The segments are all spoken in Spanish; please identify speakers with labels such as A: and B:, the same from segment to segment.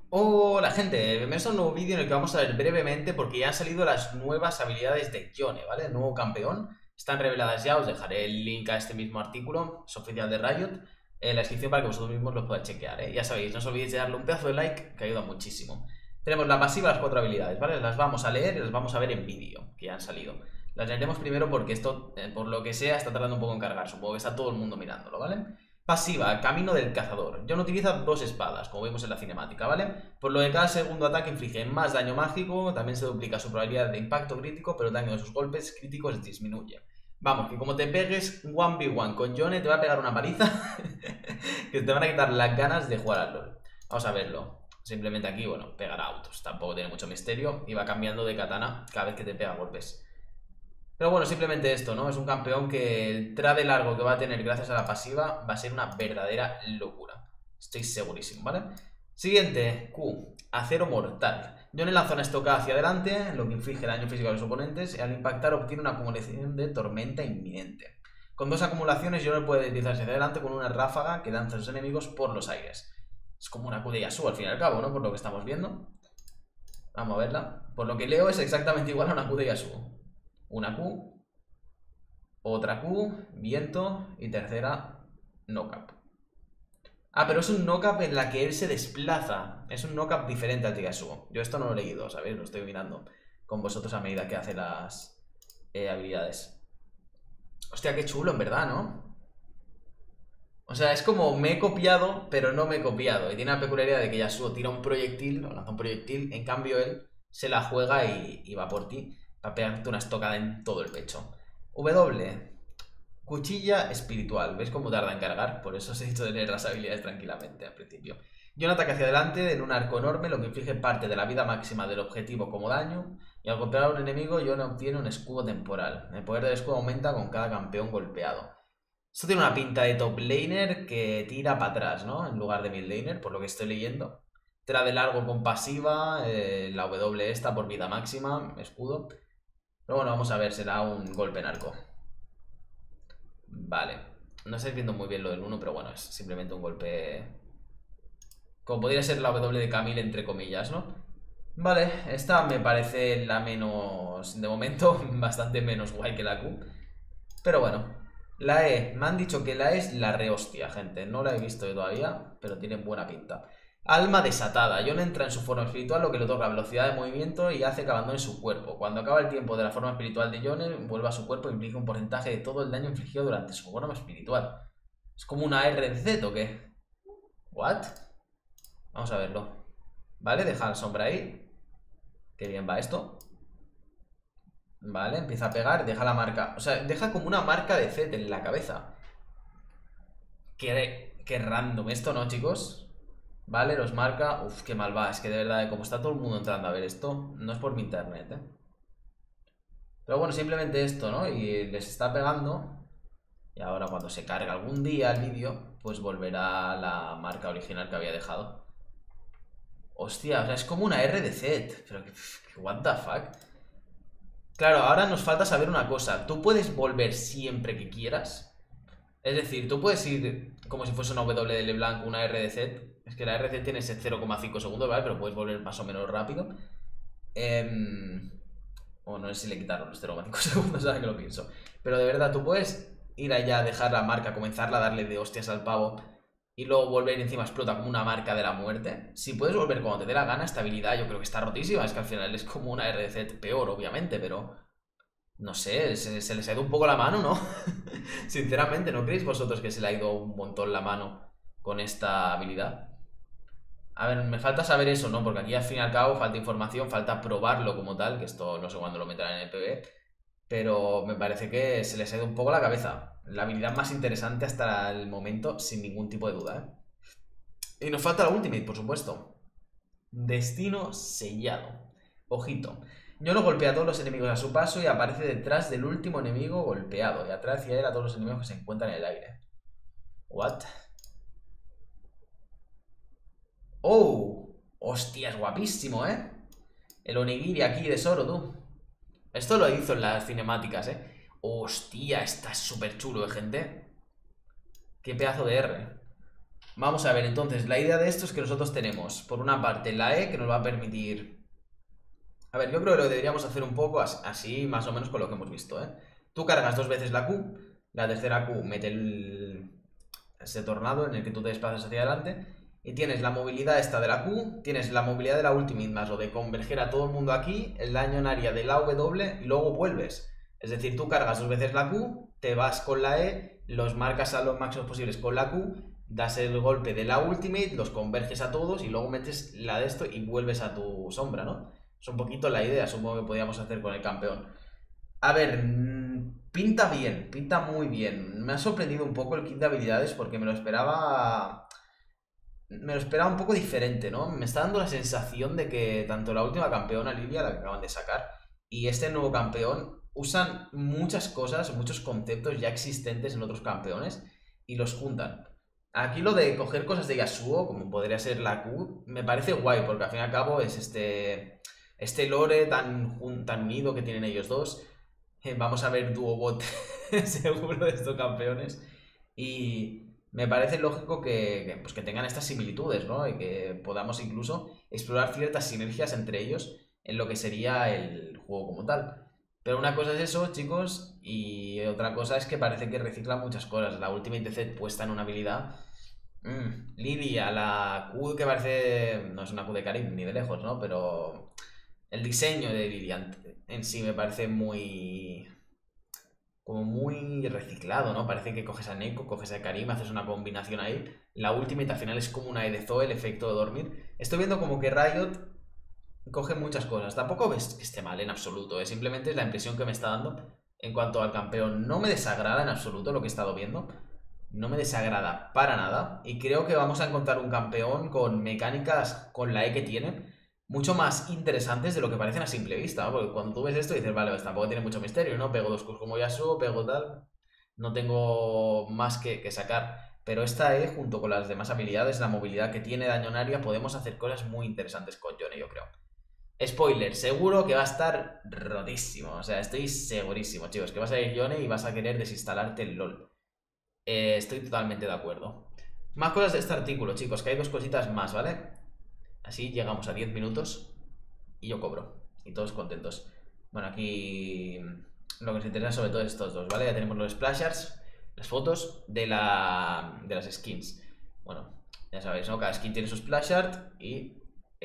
A: Hola gente, bienvenidos a un nuevo vídeo en el que vamos a ver brevemente porque ya han salido las nuevas habilidades de Yone, ¿vale? El nuevo campeón. Están reveladas ya, os dejaré el link a este mismo artículo, es oficial de Riot, en la descripción para que vosotros mismos lo podáis chequear, ¿eh? Ya sabéis, no os olvidéis de darle un pedazo de like que ayuda muchísimo. Tenemos la pasiva, las 4 habilidades, ¿vale? Las vamos a leer y las vamos a ver en vídeo, que ya han salido. Las leeremos primero porque esto, por lo que sea, está tardando un poco en cargar, supongo que está todo el mundo mirándolo, ¿vale? Pasiva, Camino del Cazador. Jon utiliza 2 espadas, como vemos en la cinemática, ¿vale? Por lo de cada segundo ataque inflige más daño mágico, también se duplica su probabilidad de impacto crítico, pero el daño de sus golpes críticos disminuye. Vamos, que como te pegues 1v1 con Yone te va a pegar una paliza que te van a quitar las ganas de jugar al LoL. Vamos a verlo. Simplemente aquí, bueno, pegará autos. Tampoco tiene mucho misterio y va cambiando de katana cada vez que te pega golpes. Pero bueno, simplemente esto, ¿no? Es un campeón que el trade largo que va a tener gracias a la pasiva va a ser una verdadera locura. Estoy segurísimo, ¿vale? Siguiente, Q, acero mortal. Yone lanza una estocada hacia adelante, lo que inflige daño físico a los oponentes, y al impactar obtiene una acumulación de tormenta inminente. Con 2 acumulaciones, Yone puede deslizarse hacia adelante con una ráfaga que danza a sus enemigos por los aires. Es como una Q de Yasuo al fin y al cabo, ¿no? Por lo que estamos viendo. Vamos a verla. Por lo que leo es exactamente igual a una Q de Yasuo. Una Q, otra Q, viento y tercera knock-up. Ah, pero es un knock-up en la que él se desplaza. Es un knock-up diferente al de Yasuo. Yo esto no lo he leído, ¿sabéis? Lo estoy mirando con vosotros a medida que hace las habilidades. Hostia, qué chulo, en verdad, ¿no? O sea, es como me he copiado, pero no me he copiado. Y tiene la peculiaridad de que Yasuo tira un proyectil, o lanza un proyectil, en cambio él se la juega y va por ti para pegarte una estocada en todo el pecho. W. Cuchilla espiritual. ¿Veis cómo tarda en cargar? Por eso os he dicho de leer las habilidades tranquilamente al principio. Y un ataque hacia adelante en un arco enorme, lo que inflige parte de la vida máxima del objetivo como daño. Y al golpear a un enemigo, Yone obtiene un escudo temporal. El poder del escudo aumenta con cada campeón golpeado. Esto tiene una pinta de top laner que tira para atrás, ¿no? En lugar de mid laner, por lo que estoy leyendo. Tira de largo con pasiva, la W esta por vida máxima, escudo. Pero bueno, vamos a ver, será un golpe en arco. Vale. No estáis viendo muy bien lo del 1, pero bueno, es simplemente un golpe... Como podría ser la W de Camille, entre comillas, ¿no? Vale, esta me parece la menos... De momento, bastante menos guay que la Q. Pero bueno. La E. Me han dicho que la E es la rehostia, gente. No la he visto todavía, pero tiene buena pinta. Alma desatada. Jon entra en su forma espiritual, lo que le otorga velocidad de movimiento y hace que abandone su cuerpo. Cuando acaba el tiempo de la forma espiritual de Jon, vuelve a su cuerpo e implica un porcentaje de todo el daño infligido durante su forma espiritual. ¿Es como una RZ o qué? ¿What? Vamos a verlo. Vale, deja la sombra ahí. Qué bien va esto. Vale, empieza a pegar, deja la marca. O sea, deja como una marca de Z en la cabeza. Qué random esto, ¿no, chicos? Vale, los marca. Uf, qué mal va. Es que de verdad, como está todo el mundo entrando a ver esto, no es por mi internet, ¿eh? Pero bueno, simplemente esto, ¿no? Y les está pegando. Y ahora cuando se cargue algún día el vídeo, pues volverá a la marca original que había dejado. Hostia, o sea, es como una R de Z. Pero que, what the fuck. Claro, ahora nos falta saber una cosa. ¿Tú puedes volver siempre que quieras? Es decir, tú puedes ir como si fuese una W de LeBlanc, una RDZ. Es que la RZ tiene ese 0,5 segundos, ¿vale? Pero puedes volver más o menos rápido. O no sé si le quitaron los 0,5 segundos, ahora que lo pienso. Pero de verdad, tú puedes ir allá, dejar la marca, comenzarla a darle de hostias al pavo y luego volver y encima explota como una marca de la muerte. Si puedes volver cuando te dé la gana, esta habilidad yo creo que está rotísima. Es que al final es como una RDZ peor, obviamente, pero... No sé, se les ha ido un poco la mano, ¿no? Sinceramente, ¿no creéis vosotros que se le ha ido un montón la mano con esta habilidad? A ver, me falta saber eso, ¿no? Porque aquí al fin y al cabo falta información, falta probarlo como tal, que esto no sé cuándo lo meterán en el PB, pero me parece que se les ha ido un poco la cabeza. La habilidad más interesante hasta el momento, sin ningún tipo de duda, ¿eh? Y nos falta la Ultimate, por supuesto. Destino sellado. Ojito. Yone golpea a todos los enemigos a su paso y aparece detrás del último enemigo golpeado y atrae hacia él a todos los enemigos que se encuentran en el aire. What? Oh, hostia, es guapísimo, ¿eh? El onigiri aquí de Zoro, tú. Esto lo hizo en las cinemáticas, ¿eh? Hostia, está súper chulo, ¿eh, gente? Qué pedazo de R. Vamos a ver, entonces, la idea de esto es que nosotros tenemos, por una parte, la E, que nos va a permitir... A ver, yo creo que lo deberíamos hacer un poco así, más o menos con lo que hemos visto, ¿eh? Tú cargas 2 veces la Q, la tercera Q mete ese tornado en el que tú te desplazas hacia adelante, y tienes la movilidad esta de la Q, tienes la movilidad de la Ultimate más lo de converger a todo el mundo aquí, el daño en área de la W, y luego vuelves. Es decir, tú cargas 2 veces la Q, te vas con la E, los marcas a los máximos posibles con la Q, das el golpe de la Ultimate, los converges a todos y luego metes la de esto y vuelves a tu sombra, ¿no? Es un poquito la idea, supongo que podíamos hacer con el campeón. A ver, pinta bien, pinta muy bien. Me ha sorprendido un poco el kit de habilidades porque me lo esperaba... Me lo esperaba un poco diferente, ¿no? Me está dando la sensación de que tanto la última campeona, Lilia, la que acaban de sacar, y este nuevo campeón usan muchas cosas, muchos conceptos ya existentes en otros campeones y los juntan. Aquí lo de coger cosas de Yasuo, como podría ser la Q, me parece guay, porque al fin y al cabo es este lore tan unido que tienen ellos dos. Vamos a ver Duobot seguro de estos campeones. Y me parece lógico pues que tengan estas similitudes, ¿no? Y que podamos incluso explorar ciertas sinergias entre ellos en lo que sería el juego como tal. Pero una cosa es eso, chicos, y otra cosa es que parece que recicla muchas cosas. La Ultimate Z puesta en una habilidad. Lilia, la Q que parece... No es una Q de Karim, ni de lejos, ¿no? Pero el diseño de Lilia en sí me parece muy... Como muy reciclado, ¿no? Parece que coges a Neko, coges a Karim, haces una combinación ahí. La Ultimate al final es como una E de Zoe, el efecto de dormir. Estoy viendo como que Riot coge muchas cosas. Tampoco ves que esté mal en absoluto, ¿eh? Simplemente es la impresión que me está dando en cuanto al campeón. No me desagrada en absoluto lo que he estado viendo. No me desagrada para nada. Y creo que vamos a encontrar un campeón con mecánicas con la E que tiene mucho más interesantes de lo que parecen a simple vista, ¿no? Porque cuando tú ves esto dices, vale, pues tampoco tiene mucho misterio, ¿no? Pego 2 Qs como Yasuo, pego tal. No tengo más que sacar. Pero esta E, junto con las demás habilidades, la movilidad que tiene, daño en área, podemos hacer cosas muy interesantes con Yone, yo creo. Spoiler, seguro que va a estar rotísimo. O sea, estoy segurísimo, chicos, que vas a ir Yone y vas a querer desinstalarte el LOL. Estoy totalmente de acuerdo. Más cosas de este artículo, chicos, que hay 2 cositas más, ¿vale? Así llegamos a 10 minutos y yo cobro. Y todos contentos. Bueno, aquí lo que nos interesa sobre todo es estos dos, ¿vale? Ya tenemos los splashers, las fotos de las skins. Bueno, ya sabéis, ¿no? Cada skin tiene su splash art y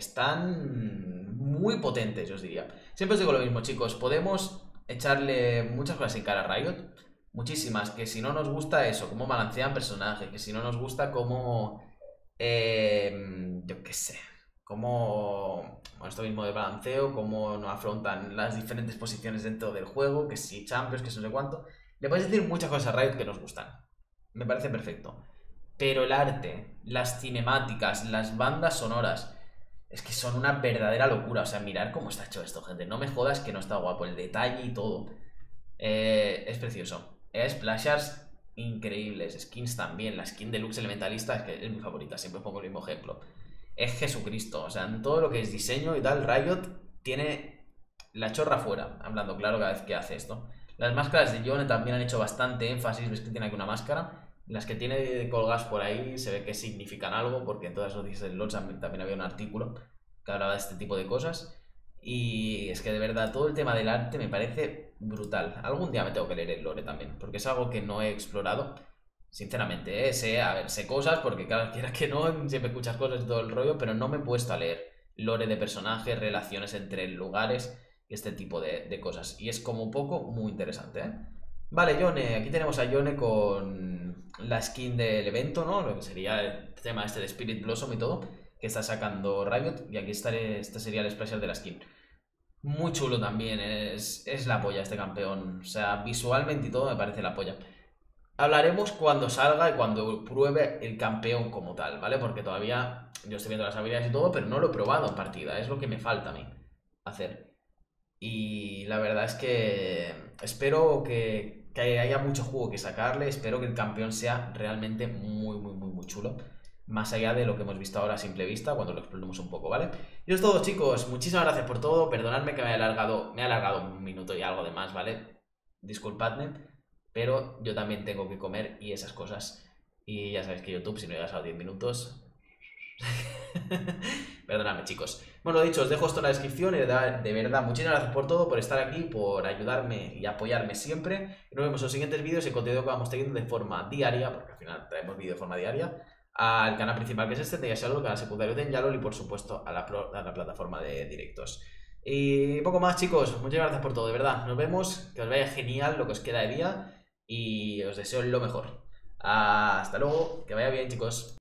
A: están muy potentes, yo os diría. Siempre os digo lo mismo, chicos. Podemos echarle muchas cosas en cara a Riot. Muchísimas. Que si no nos gusta eso, cómo balancean personajes. Que si no nos gusta cómo... yo qué sé. Cómo... Bueno, esto mismo de balanceo. Cómo no afrontan las diferentes posiciones dentro del juego. Que si champions, que si no sé cuánto. Le podéis decir muchas cosas a Riot que nos gustan. Me parece perfecto. Pero el arte, las cinemáticas, las bandas sonoras, es que son una verdadera locura. O sea, mirar cómo está hecho esto, gente. No me jodas que no está guapo. El detalle y todo. Es precioso. Splashers increíbles. Skins también. La skin Deluxe Elementalista es que es mi favorita. Siempre pongo el mismo ejemplo. Es Jesucristo. O sea, en todo lo que es diseño y tal, Riot tiene la chorra fuera. Hablando claro cada vez que hace esto. Las máscaras de Yone también han hecho bastante énfasis. Ves que tiene aquí una máscara. Las que tiene colgadas por ahí se ve que significan algo, porque en todas las noticias del LoL también había un artículo que hablaba de este tipo de cosas. Y es que de verdad todo el tema del arte me parece brutal. Algún día me tengo que leer el lore también, porque es algo que no he explorado. Sinceramente, sé cosas, porque claro, quiera que no, siempre escuchas cosas y todo el rollo, pero no me he puesto a leer lore de personajes, relaciones entre lugares y este tipo de cosas. Y es como poco muy interesante, ¿eh? Vale, Yone, aquí tenemos a Yone con la skin del evento, ¿no? Lo que sería el tema este de Spirit Blossom y todo, que está sacando Riot. Y aquí este sería el special de la skin. Muy chulo también, es la polla este campeón. O sea, visualmente y todo me parece la polla. Hablaremos cuando salga y cuando pruebe el campeón como tal, ¿vale? Porque todavía yo estoy viendo las habilidades y todo, pero no lo he probado en partida. Es lo que me falta a mí hacer. Y la verdad es que espero que haya mucho juego que sacarle. Espero que el campeón sea realmente muy, muy, muy, muy chulo. Más allá de lo que hemos visto ahora a simple vista, cuando lo exploremos un poco, ¿vale? Y eso es todo, chicos. Muchísimas gracias por todo. Perdonadme que me he alargado un minuto y algo de más, ¿vale? Disculpadme, pero yo también tengo que comer y esas cosas. Y ya sabéis que YouTube, si no llegas a los 10 minutos... Perdóname, chicos. Bueno, lo dicho, os dejo esto en la descripción y de verdad, muchísimas gracias por todo, por estar aquí, por ayudarme y apoyarme siempre. Y nos vemos en los siguientes vídeos y el contenido que vamos teniendo de forma diaria, porque al final traemos vídeo de forma diaria, al canal principal que es este, de Yashalol, al canal secundario de Yalol y por supuesto a la plataforma de directos. Y poco más, chicos. Muchas gracias por todo, de verdad. Nos vemos, que os vaya genial lo que os queda de día y os deseo lo mejor. Hasta luego, que vaya bien, chicos.